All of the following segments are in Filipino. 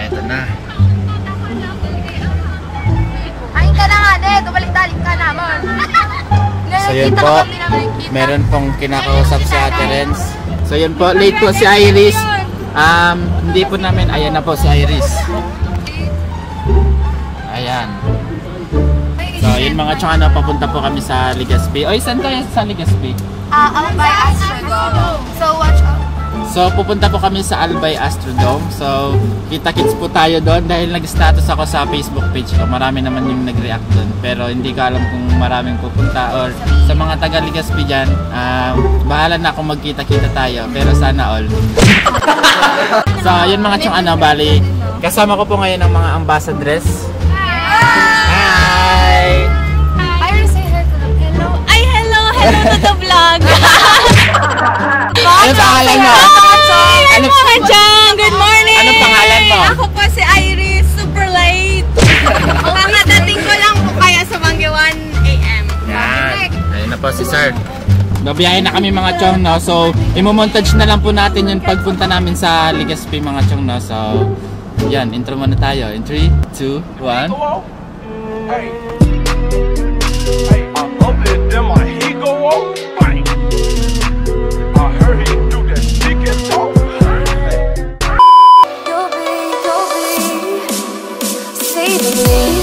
Eto na. Kain ka na nga, de. Tumalik-talik ka naman. So yun po, meron pong kinakausap si Ate Renz. So yun po, late po si Iris. Hindi po namin, ayan na po si Iris. Ayan. So yun mga chong, papunta po kami sa Legazpi. Oy, saan tayo sa Legazpi? Albay Astrodome. So watch out. So pupunta po kami sa Albay Astrodome. So kita-kits po tayo doon dahil nag-status ako sa Facebook page ko. Marami naman yung nag-react doon. Pero hindi ko alam kung maraming pupunta or sa mga taga Legazpi dyan, bahala na kung magkita-kita tayo. Pero sana all. So yun mga chong, bali kasama ko po ngayon ang mga ambassadress. Hi! Iris, say hello. Hello to the vlog. Ano pangalan mo? Ano mga Chang? Good morning! Anong pangalan mo? Ako po si Iris, super late. Kakadating ko lang po kaya sa Bangge 1 AM. Yan. Ayun na po si Sir. Babiyahin na kami mga chong, no? So, imomontage na lang po natin yung pagpunta namin sa Legazpi mga chong, no? So, yan. Intro muna tayo. In 3, 2, 1. Hey, I love it, then my heat go off. Bang. I heard he do that stick and talk. You'll be saving me.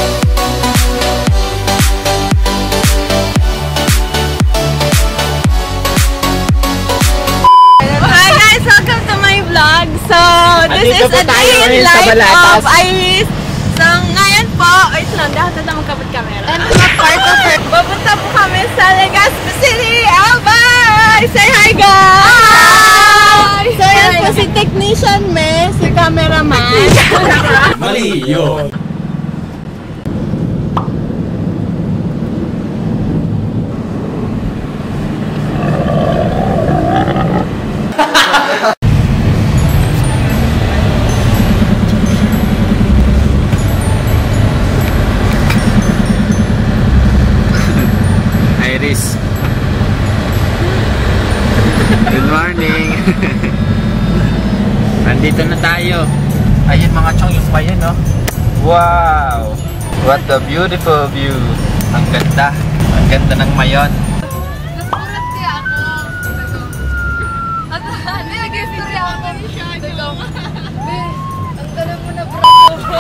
Hi guys, welcome to my vlog. So, this is a day in life of Iris. So, ngayon po, wait lang, dapat na magkabot camera. And what part of her? Pupunta po kami sa Legazpi City, Albay! Say hi guys! Hi! So, yan po si technician me, si cameraman. Mali yun. Iris. Good morning. Nandito na tayo. Ayun mga chong, yung pa yun, no? Wow! What a beautiful view. Ang ganda. Ang ganda ng mayon. Nasulat siya ako. At hindi, nag-istorya ako. Ang gala mo na, bro.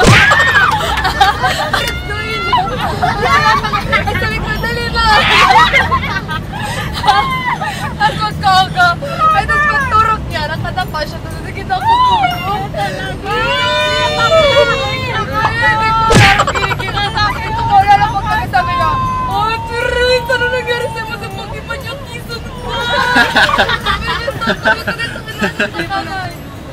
Ang sabi ko, dali na. At magkaka. Ay, tapos pagturok niya, nakatapa siya. Tapos nagkita ko po. Kinikita sa akin. Wala lang pag kami sabi niya. Oh, pero ano nangyari sa mga pag-iba niya kisan mo? Sabi niya sa akin.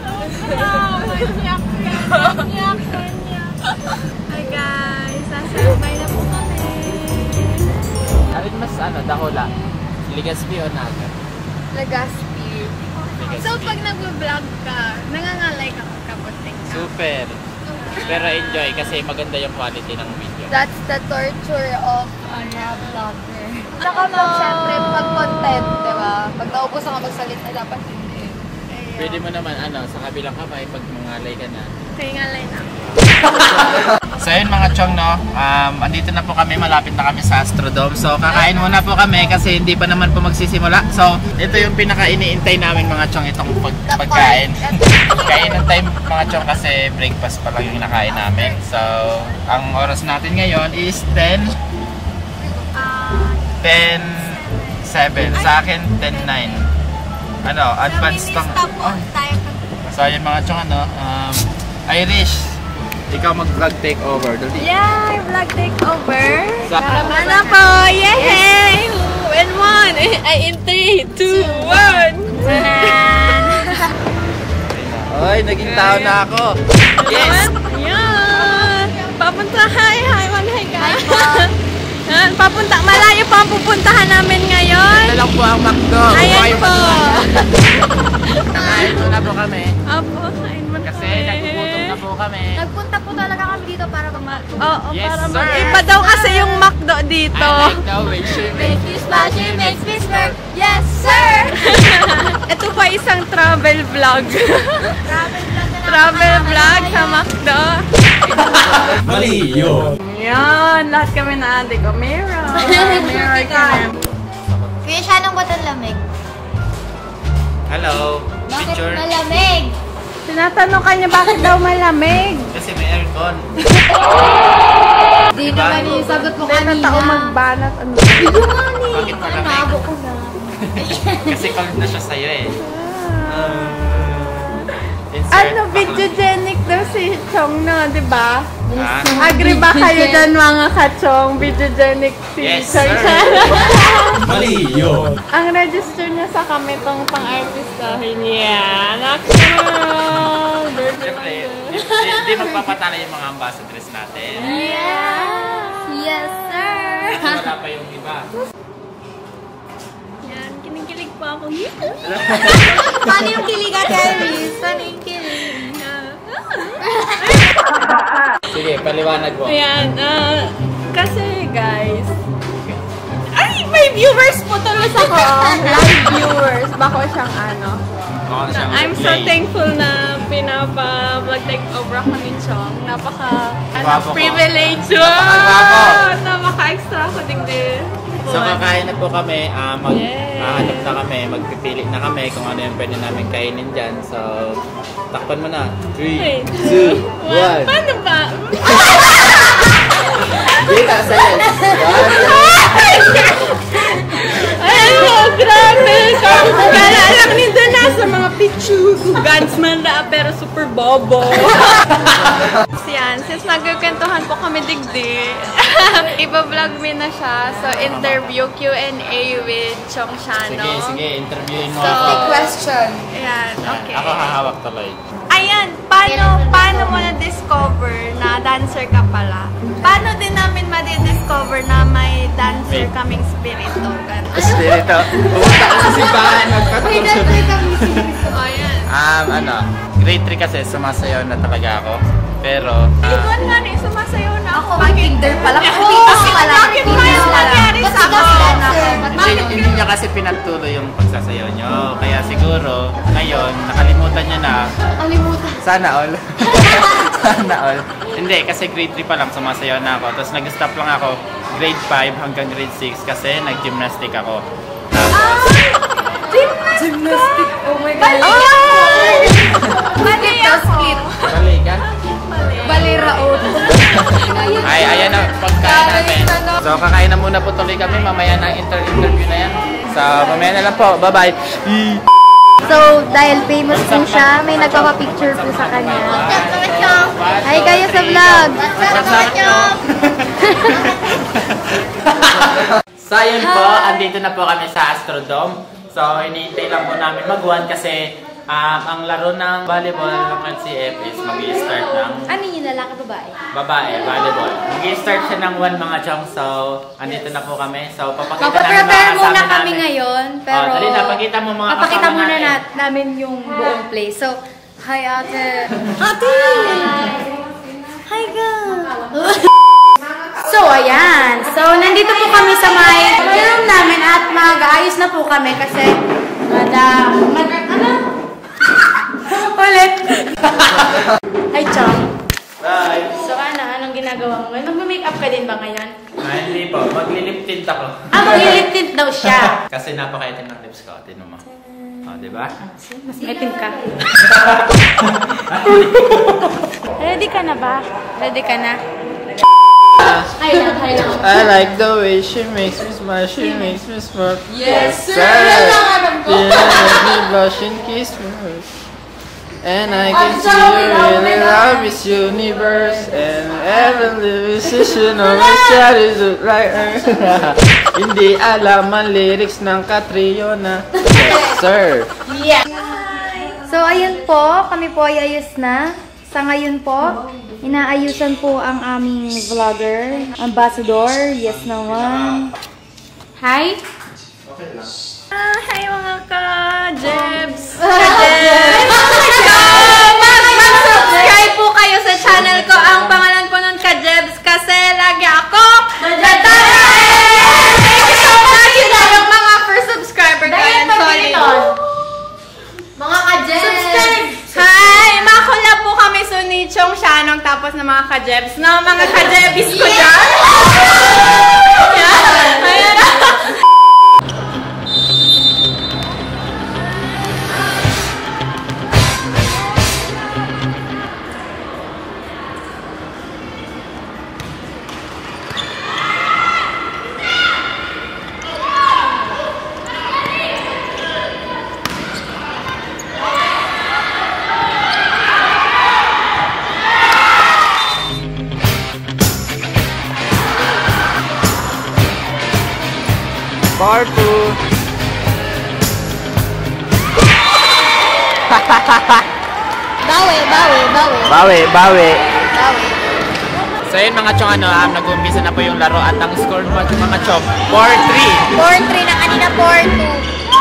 Hi guys, nasa Albay na po kami. Alin mas dahula? Legazpi o Naga? Legazpi. So pag nag-vlog ka, nangangalay ka kaputing ka. Super. Pero enjoy kasi maganda yung quality ng video. That's the torture of a vlogger. Saka pag syempre, pag content, diba? Pag naubos ka magsalita, dapat hindi. Pwede mo naman sa kabilang kamay pag mangalay ka na. Kaya ngalay na. So yun mga chong, no, andito na po kami, malapit na kami sa Astrodome. So kakain muna po kami kasi hindi pa naman po magsisimula. So ito yung pinaka-iniintay namin mga chong, itong pagkain. Kain ng time mga chong kasi breakfast pa lang yung nakain namin. So ang oras natin ngayon is 10:07. Sa akin 10:09. Advance pang. So yun mga chong, Irish, ikaw mag-vlog takeover. Yeah, vlog takeover. Sa Ano po? Yay! In 1! Ay, in 3, 2, 1! Oy, naging tao na ako. Yes! Yan! Papunta, hi, mag-hi ka. Papunta, malayo pa ang pupuntahan namin ngayon. Ito lang po ang McDo. Ayan po. Nakain muna po kami. Opo, kain mo na Kasi nagugutom na po kami. Nagpunta po talaga kami dito para Oo, Yes, para sir. Iba daw kasi yung McDo dito. I like the way she Make me splash, it makes me smirk. Yes, sir! Ito pa isang travel vlog. Travel vlog na travel vlog sa McDo. Mali yun. Yan, lahat kami na ate ko. Mirror kami. Kuya siya, anong ba't ang lamig? Hello. Picture. Malamig? Tinatanong ka niya bakit daw malamig. Kasi may aircon. Di naman yung sagot mo Hindi na kanina. tao magbanat. Ano? Bakit malamig? Nabo ko na. Kasi cold na siya sa'yo eh. Ano, videogenic daw si Chong na, di ba? Ah, Agree ba kayo dyan mga kachong? Videogenic si Yes, Chong sir. siya. Mali yun. Ang register niya sa kami tong pang-artistahin niya. Nakakal! Siyempre, di magpapatala yung mga ambassadors natin. Yes, sir. Kasi wala pa yung iba. Yan, kinikilig pa ako. Paano yung kilig at Aries? Paano yung kilig? Sige, paliwanag mo. Ayan, kasi guys, ay, may viewers po tuloy ako. Live viewers. Bako siyang ano. Baka siyang I'm so play. thankful na pinapa-vlog take over ako ni Chong. Gwapo ko. Privilege. Napaka-gwapo. Napaka-extra ako din. So kakain na po kami, Yes. maghahanap na kami, magpipili na kami kung ano yung pwede namin kainin dyan. So, takpan mo na. 3, 2, 1. Paano ba? Dita, silence. 1, Ay, oh, grabe! Kala lang nito na sa mga picture. Gunsman na, pero super bobo. Yan, since nagkukwentuhan po kami digdi, iba-vlog me na siya. So, interview Q&A with Chong Shano. sige, interviewin mo So, ako. Question. Ayan, okay. Ako hahawak tuloy. Ayan, paano mo na-discover na dancer ka pala? Paano din namin ma-discover na may dancer kaming spirito? Dito, pumunta ka sa simbahan, Wait, wait, Ayan. grade 3 kasi sumasayaw na talaga ako. Pero, Ikaw nga rin, sumasayaw na ako. Ako, kinder pala. Bakit ba yung nangyari sa ako? hindi niya kasi pinagtuloy yung pagsasayaw niyo. Kaya siguro, ngayon, nakalimutan niya na. Kalimutan. Sana all. Sana all. Hindi, kasi grade 3 pa lang sumasayaw na ako. Tapos nag-stop lang ako grade 5 hanggang grade 6 kasi nag-gymnastic ako. Gymnastic? Oh my God. Mali ako. Bali ka? Baliraot. Ay, ayan na pagkain namin. So, kakain na muna po tuloy kami. Mamaya na interview na yan. So, mamaya na lang po. Bye-bye. So, dahil famous po siya, may nagpapapicture po sa kanya. Hi kayo sa vlog. So, yun po. Andito na po kami sa Astrodome. So, hinihintay lang po namin mag-1 kasi ang laro ng volleyball ng LCF is mag-i-start ng Ano yung lalaki babae? babae, volleyball. Mag-i-start siya ng 1 mga chong. So, andito na po kami. So, papakita namin mga Magpa-prepare kasama muna kami namin. ngayon, pero Dali na, pakita mo mga papakita kasama muna natin. namin yung buong play. So, hi ate. Ate! Hi girl! So, ayan. So, nandito po kami sa may room namin at mag-aayos na po kami kasi ano? Ulit! Hi, Chong. Bye! So, anong ginagawa mo ngayon? Mag-makeup ka din ba ngayon? Ay, hindi po. Maglilip tint ako. Mag-lip tint daw siya. Kasi napakaitim ng lips ko. Tinan mo. Di ba? Mas maitim ka. Ready ka na ba? Ready ka na? Hi lang. I like the way she makes me smile, she makes me smile. Yes, sir! You make me blush and kiss me. And I can see you really love this universe. And every decision of my shadows look like her. Hindi alam ang lyrics ng Catriona. Yes, sir. Yeah. So, ayun po. Kami po ay ayos na. Sa ngayon po, inaayusan po ang aming vlogger, ambassador. Yes naman. Hi! Hi mga ka-Jebs! Mag-subscribe po kayo sa channel ko. Ang pangalan po nun ka-Jebs kasi lagi ako nadadala! Thank you so much! Yung mga first subscriber ko yan. Sorry. Mga ka-Jebs! Subscribe! Hi! Mga collab ng mga ka-Jebs. No, mga ka-Jebis ko dyan. Yan. Ayan. Part 2. Bawi. So yun mga chong, nag-umpisa na po yung laro at ang score mo mga chong 4-3. 4-3 na kanina, 4-2.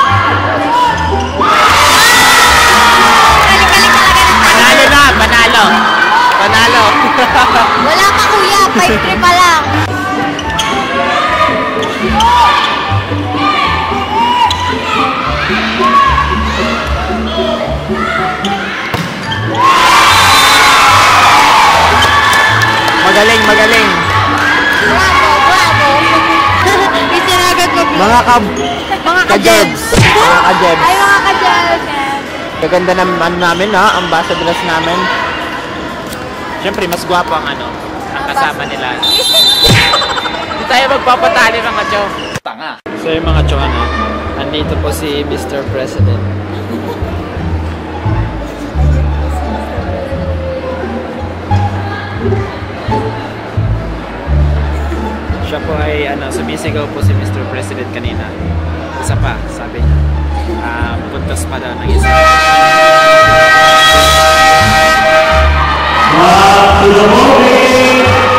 Panalo. Wala pa kuya, 5-3 pa lang. Magaling. Bravo. Itinagat mo. Mga ka-Jebs. Ay, mga ka-Jebs. Gaganda naman namin, ha? Ang ambassadors namin. Siyempre, mas gwapo ang ang kasama nila. Hindi tayo magpapatali mga chong. Tanga. So yung mga chong, andito po si Mr. President. Siya po ay sumisigaw po si Mr. President kanina. Isa pa, sabi niya. Puntos pa daw ng isa. Back to the movie!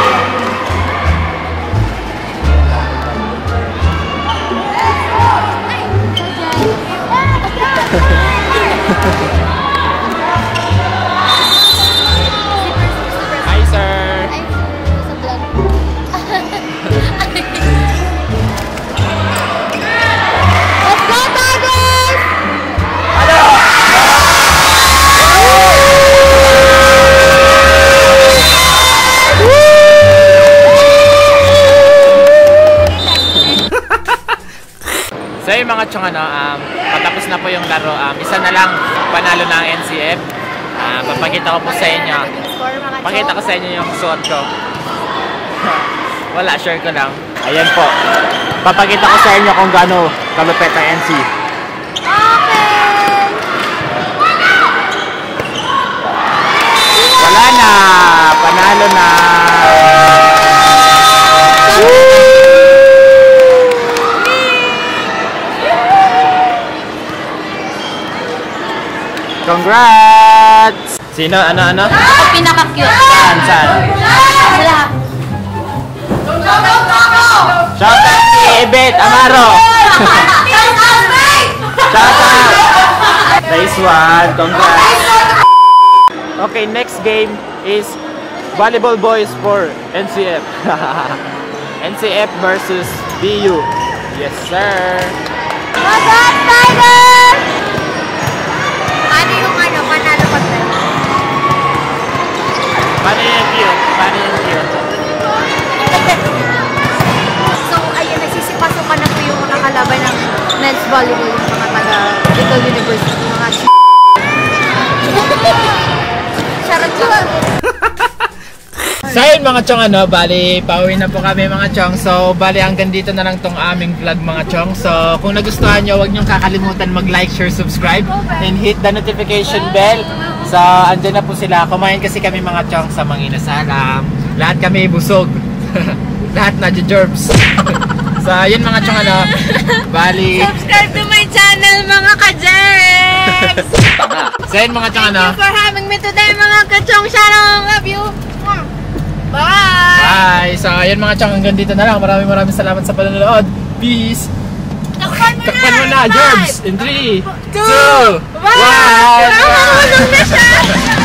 Hi, sir! Let's go, Tigers! So yung mga chong, patapos na po yung laro. Isa na lang panalo ng NCF. Papakita ko po sa inyo. Pakita ko sa inyo yung suot ko. Wala, share ko lang. Ayan po. Papakita ko sa inyo kung gaano kalupet ang NC. Wala na. Panalo na. Congrats! Sino? Ano? Ako pinaka-cute. Saan? Wala. Shout out si Ebet Amaro! Shout out! Nice one! Congrats! Okay, next game is Volleyball Boys for NCF. NCF versus BU. Yes, sir! Congrats, Tigers! Paano yung panalo pag Paano yung view? So, ayun, nagsisipasukan na po yung mga kalaban ng men's volleyball, yung mga taga Little University, mga charot lang. So yun mga chong, bali pauwi na po kami mga chong. So bali hanggang dito na lang tong aming vlog mga chong. So kung nagustuhan nyo, huwag nyo kakalimutan mag-like, share, subscribe and hit the notification bell. So andyan na po sila. Kumain kasi kami mga chong sa Manginasalam. Lahat kami busog. Lahat na jerbs. So yun mga chong, bali Subscribe to my channel, mga ka-Jebs! So yun mga chong, Thank you for having me today, mga ka-chong. Shalom! Love you! Bye! Bye! So ayun mga chong, hanggang dito na lang. Maraming salamat sa panonood. Peace! Takpan mo na, Jerbs! In 3, 2, 1! Nakakahulog na siya!